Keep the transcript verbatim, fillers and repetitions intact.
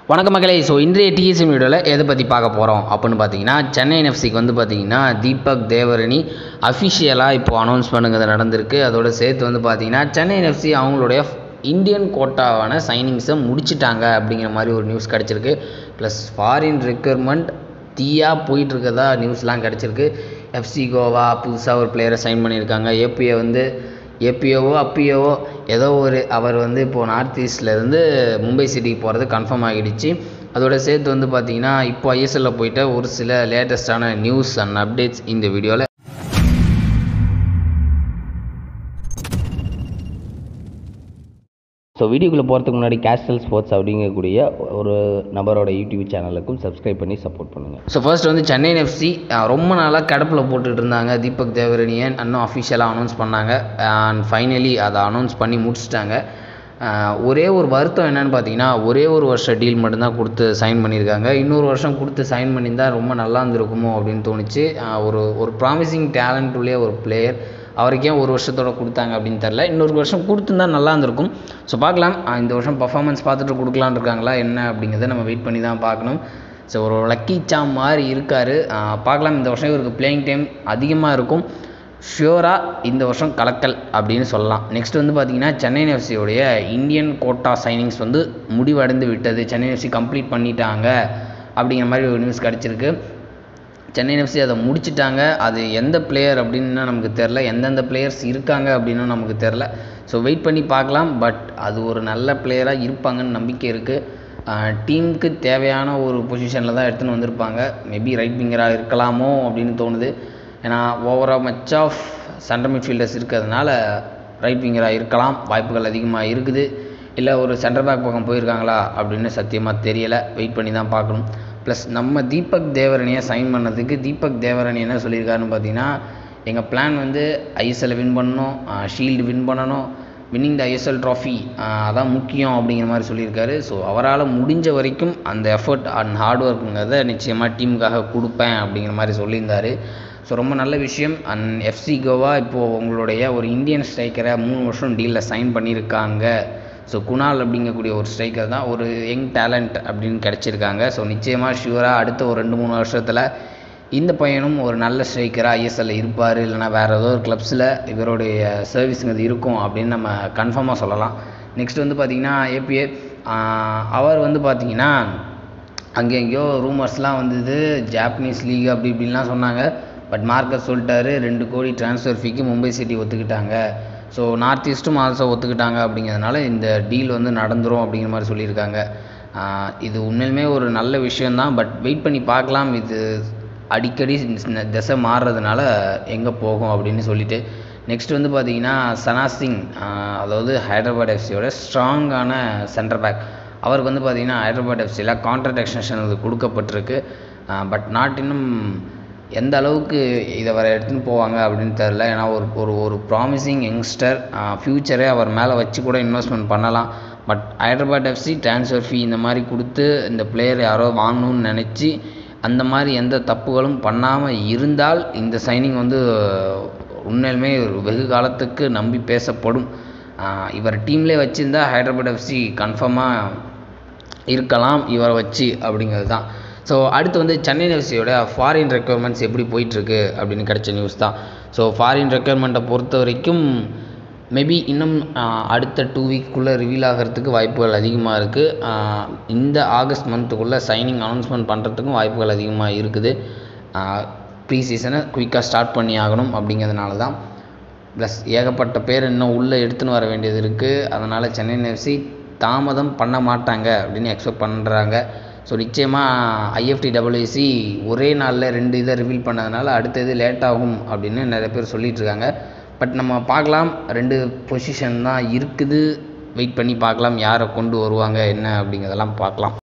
வணக்க மக்களே. ஸோ இன்றைய டிஎஸ்எம் வீடியோவில் எதை பற்றி பார்க்க போகிறோம் அப்படின்னு பார்த்தீங்கன்னா, சென்னை என்எஃப்சிக்கு வந்து பார்த்தீங்கன்னா தீபக் தேவரணி அஃபிஷியலாக இப்போது அனௌன்ஸ் பண்ணுங்கிறது நடந்திருக்கு. அதோட சேர்த்து வந்து பார்த்தீங்கன்னா சென்னை என்எஃப்சி அவங்களுடைய இந்தியன் கோட்டாவான சைனிங்ஸை முடிச்சிட்டாங்க அப்படிங்கிற மாதிரி ஒரு நியூஸ் கிடச்சிருக்கு. ப்ளஸ் ஃபாரின் ரெக்யர்மெண்ட் தீயாக போயிட்டுருக்கதா நியூஸ்லாம் கிடச்சிருக்கு. எஃப்சி கோவா புதுசாக ஒரு பிளேயரை சைன் பண்ணியிருக்காங்க. ஏபிஏ வந்து ஏபிஓவோ அப்பிஓவோ ஏதோ ஒரு அவர் வந்து இப்போது நார்த் ஈஸ்ட்லேருந்து மும்பை சிட்டிக்கு போகிறது கன்ஃபார்ம் ஆகிடுச்சு. அதோட சேர்த்து வந்து பார்த்திங்கன்னா இப்போ ஐஎஸ்எல்ல போயிட்ட ஒரு சில லேட்டஸ்டான நியூஸ் அண்ட் அப்டேட்ஸ் இந்த வீடியோவில். ஸோ வீடியோக்குள்ளே போகிறதுக்கு முன்னாடி கேஸ்டல் ஸ்போர்ட்ஸ் அப்படிங்கக்கூடிய ஒரு நபரோட யூடியூப் சேனலுக்கும் சப்ஸ்கிரைப் பண்ணி சப்போர்ட் பண்ணுங்கள். ஸோ ஃபர்ஸ்ட் வந்து சென்னை என்எஃப்சி ரொம்ப நாளாக கடப்பில் போட்டுட்டு இருந்தாங்க. தீபக் தேவரணியை இன்னும் அஃபிஷியலாக அனௌன்ஸ் பண்ணாங்க. அண்ட் ஃபைனலி அதை அனௌன்ஸ் பண்ணி முடிச்சிட்டாங்க. ஒரே ஒரு வருத்தம் என்னென்னு பார்த்தீங்கன்னா, ஒரே ஒரு வருஷம் டீல் மட்டும்தான் கொடுத்து சைன் பண்ணியிருக்காங்க. இன்னொரு வருஷம் கொடுத்து சைன் பண்ணியிருந்தால் ரொம்ப நல்லா இருந்திருக்குமோ அப்படின்னு தோணுச்சு. ஒரு ஒரு ப்ராமிசிங் டேலண்ட் உள்ள ஒரு பிளேயர், அவருக்கே ஒரு வருஷத்தோட கொடுத்தாங்க அப்படின்னு தெரில. இன்னொரு வருஷம் கொடுத்துருந்தா நல்லா இருந்திருக்கும். ஸோ பார்க்கலாம், இந்த வருஷம் பர்ஃபார்மன்ஸ் பார்த்துட்டு கொடுக்கலான்னு இருக்காங்களா என்ன அப்படிங்கிறத நம்ம வெயிட் பண்ணி தான் பார்க்கணும். ஸோ ஒரு லக்கி சாம் மாதிரி இருக்கார். பார்க்கலாம், இந்த வருஷம் இவருக்கு பிளேயிங் டைம் அதிகமாக இருக்கும். ஷியோராக இந்த வருஷம் கலக்கல் அப்படின்னு சொல்லலாம். நெக்ஸ்ட் வந்து பார்த்திங்கன்னா, சென்னை என்எஃப்சியோடைய இந்தியன் கோட்டா சைனிங்ஸ் வந்து முடிவடைந்து விட்டது. சென்னை என்எஃப்சி கம்ப்ளீட் பண்ணிட்டாங்க அப்படிங்கிற மாதிரி ஒரு நியூஸ் கிடச்சிருக்கு. சென்னை என்எஃப்சி அதை முடிச்சிட்டாங்க. அது எந்த பிளேயர் அப்படின்னா நமக்கு தெரில, எந்தெந்த பிளேயர்ஸ் இருக்காங்க அப்படின்னும் நமக்கு தெரில. ஸோ வெயிட் பண்ணி பார்க்கலாம். பட் அது ஒரு நல்ல பிளேயராக இருப்பாங்கன்னு நம்பிக்கை இருக்குது. டீமுக்கு தேவையான ஒரு பொசிஷனில் தான் எடுத்துன்னு வந்திருப்பாங்க. மேபி ரைட் விங்கராக இருக்கலாமோ அப்படின்னு தோணுது. ஏன்னா overall much of centre midfielders இருக்கிறதுனால ரைட் விங்கராக இருக்கலாம், வாய்ப்புகள் அதிகமாக இருக்குது. இல்லை ஒரு சென்டர் பேக் பக்கம் போயிருக்காங்களா அப்படின்னு சத்தியமாக தெரியலை. வெயிட் பண்ணி தான் பார்க்கணும். ப்ளஸ் நம்ம தீபக் தேவரணியை சைன் பண்ணதுக்கு தீபக் தேவரணி என்ன சொல்லியிருக்காருன்னு பார்த்தீங்கன்னா, எங்கள் பிளான் வந்து ஐஎஸ்எல்லை வின் பண்ணணும், ஷீல்டு வின் பண்ணணும், வின்னிங் த ஐஎஸ்எல் ட்ராஃபி அதான் முக்கியம் அப்படிங்கிற மாதிரி சொல்லியிருக்காரு. ஸோ அவரால் முடிஞ்ச வரைக்கும் அந்த எஃபர்ட் அண்ட் ஹார்ட் ஒர்க்குங்கிறத நிச்சயமாக டீமுக்காக கொடுப்பேன் அப்படிங்கிற மாதிரி சொல்லியிருந்தார். ஸோ ரொம்ப நல்ல விஷயம். அண்ட் எஃப்சி கோவா இப்போது உங்களுடைய ஒரு இந்தியன் ஸ்ட்ரைக்கரை மூணு வருஷம் டீலில் சைன் பண்ணியிருக்காங்க. ஸோ குணால் அப்படிங்கக்கூடிய ஒரு ஸ்ட்ரைக்கர் தான், ஒரு யங் டேலண்ட் அப்படின்னு கிடச்சிருக்காங்க. ஸோ நிச்சயமாக ஷியூராக அடுத்த ஒரு ரெண்டு மூணு வருஷத்தில் இந்த பையனும் ஒரு நல்ல ஸ்ட்ரைக்கராக ஐஎஸ்எல்ல இருப்பார். இல்லைனா வேறு ஏதோ ஒரு கிளப்ஸில் இவருடைய சர்வீஸுங்கிறது இருக்கும் அப்படின்னு நம்ம கன்ஃபார்மாக சொல்லலாம். நெக்ஸ்ட் வந்து பார்த்திங்கன்னா ஏபிஏ அவர் வந்து பார்த்திங்கன்னா அங்கே எங்கேயோ ரூமர்ஸ்லாம் வந்தது, ஜாப்பனீஸ் லீக் அப்படி இப்படின்லாம் சொன்னாங்க. பட் மார்க்கஸ் சொல்லிட்டாரு, ரெண்டு கோடி ட்ரான்ஸ்ஃபர் ஃபீக்கு மும்பை சிட்டி ஒத்துக்கிட்டாங்க. ஸோ நார்த் ஈஸ்ட்டும் ஆல்சோ ஒத்துக்கிட்டாங்க. அப்படிங்கிறதுனால இந்த டீல் வந்து நடந்துரும் அப்படிங்கிற மாதிரி சொல்லியிருக்காங்க. இது உண்மையிலுமே ஒரு நல்ல விஷயந்தான். பட் வெயிட் பண்ணி பார்க்கலாம். இது அடிக்கடி திசை மாறுறதுனால எங்கே போகும் அப்படின்னு சொல்லிட்டு. நெக்ஸ்ட் வந்து பார்த்திங்கன்னா சனா சிங், அதாவது ஹைதராபாத் எஃப்சியோட ஸ்ட்ராங்கான சென்டர் பேக். அவருக்கு வந்து பார்த்திங்கன்னா ஹைதராபாத் எஃப்சியில் கான்ட்ராக்ட் எக்ஸ்டென்ஷன் அது கொடுக்கப்பட்டிருக்கு. பட் நாட் இன்னும் எந்த அளவுக்கு இதை வர எடுத்துன்னு போவாங்க அப்படின்னு தெரில. ஏன்னா ஒரு ஒரு ஒரு ப்ராமிசிங் யங்ஸ்டர், ஃப்யூச்சரே அவர் மேலே வச்சு கூட இன்வெஸ்ட்மெண்ட் பண்ணலாம். But Hyderabad FC transfer fee இந்த மாதிரி கொடுத்து இந்த பிளேயர் யாரோ வாங்கணும்னு நினச்சி அந்த மாதிரி எந்த தப்புகளும் பண்ணாமல் இருந்தால் இந்த சைனிங் வந்து உண்மையிலுமே வெகு காலத்துக்கு நம்பி பேசப்படும். இவர் டீம்லேயே வச்சுருந்தா ஹைதராபாத் எஃப்சி கன்ஃபார்மாக இருக்கலாம் இவரை வச்சு அப்படிங்கிறது தான். ஸோ அடுத்து வந்து சென்னை என்எஃப்சியோட ஃபாரின் ரெக்யர்மெண்ட்ஸ் எப்படி போயிட்டுருக்கு அப்படின்னு கிடச்ச நியூஸ் தான். ஸோ ஃபாரின் ரெக்யர்மெண்ட்டை பொறுத்த வரைக்கும் மேபி இன்னும் அடுத்த டூ வீக்குள்ளே ரிவீல் ஆகிறதுக்கு வாய்ப்புகள் அதிகமாக இருக்குது. இந்த ஆகஸ்ட் மந்த்துக்குள்ளே சைனிங் அனௌன்ஸ்மெண்ட் பண்ணுறதுக்கும் வாய்ப்புகள் அதிகமாக இருக்குது. ப்ரீ சீசனை குயிக்காக ஸ்டார்ட் பண்ணி ஆகணும் அப்படிங்கிறதுனால தான். ப்ளஸ் ஏகப்பட்ட பேர் இன்னும் உள்ளே எடுத்துன்னு வர வேண்டியது இருக்குது. அதனால் சென்னை என்எஃப்சி தாமதம் பண்ண மாட்டாங்க அப்படின்னு எக்ஸ்பெக்ட் பண்ணுறாங்க. ஸோ நிச்சயமாக ஐஎஃப்டிடபிள்யூசி ஒரே நாளில் ரெண்டு இதை ரிவீல் பண்ணதுனால அடுத்த இது லேட் ஆகும் அப்படின்னு நிறைய பேர் சொல்லிகிட்ருக்காங்க. பட் நம்ம பார்க்கலாம், ரெண்டு பொசிஷன் தான் இருக்குது. வெயிட் பண்ணி பார்க்கலாம் யாரை கொண்டு வருவாங்க என்ன அப்படிங்கிறதெல்லாம் பார்க்கலாம்.